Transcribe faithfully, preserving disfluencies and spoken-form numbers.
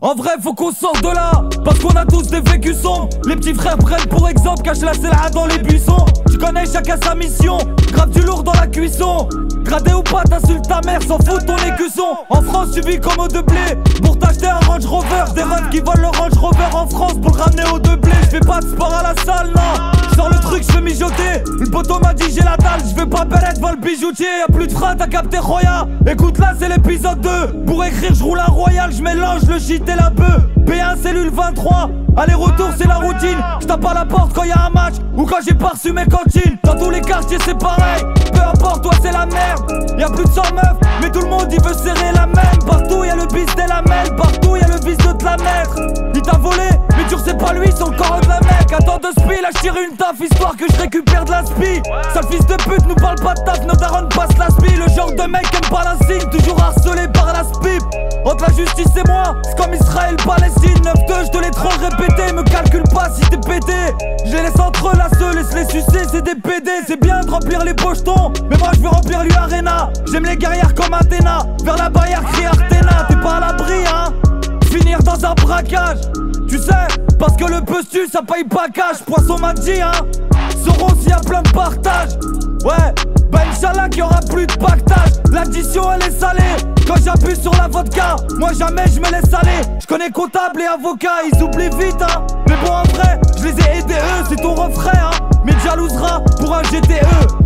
En vrai faut qu'on sorte de là, parce qu'on a tous des vécus sombres. Les petits frères prennent pour exemple, cachent la celle-là dans les buissons. Tu connais chacun sa mission, grave du lourd dans la cuisson. Gradé ou pas, t'insultes ta mère, s'en fout ton écusson. En France tu vis comme au de blé, pour t'acheter un Range Rover. Des meufs qui volent le Range Rover en France pour le ramener au de blé. J'fais pas de sport à la salle, non. J'sors le truc, j'fais mijoter. Le poteau m'a dit j'ai la dalle, j'vais pas bellette, vol bijoutier. Y'a plus de frein, t'as capté Roya. Écoute là c'est l'épisode deux. Pour écrire j'roule un royal, j'mélange le shit et la bœuf. B un cellule vingt-trois, aller-retour c'est la routine. J'tape à la porte quand y'a un match ou quand j'ai pas reçu mes cantines. Dans tous les quartiers c'est pareil, peu importe toi c'est la merde. Y'a plus de cent meufs, mais tout le monde il veut serrer la même. Partout y'a le bis des lamelles, partout y'a le vice de te la mettre. Il t'a volé, mais tu sais pas lui, son corps de la mec. Attends de spi, là j'tire une taf histoire que je récupère de la spi. Sale fils de pute, nous parle pas de taf, nos darons passent la spi. Le genre de mec aime pas la signe, toujours harcelé par la spip. Entre la justice et moi, c'est comme Israël-Palestine. neuf deux, je te l'ai trop répété, me calcule pas si t'es pété. Je les laisse entre la seule, laisse-les sucer, c'est des P D. C'est bien de remplir les pochetons, mais moi je veux remplir l'Arena. J'aime les guerrières comme Athéna, vers la barrière crie Arthéna. T'es pas à l'abri hein, finir dans un braquage. Tu sais, parce que le postus ça paye pas cash. Poisson m'a dit hein, Soros s'il y a plein de partage. Ouais, bah Inch'Allah qu'il y aura plus de pactage. L'addition elle est salée, quand j'appuie sur la vodka, moi jamais je me laisse aller. Je connais comptable et avocat, ils oublient vite hein. Mais bon en vrai, je les ai aidés eux, c'est ton refrain hein. Mais te jalousera pour un G T E.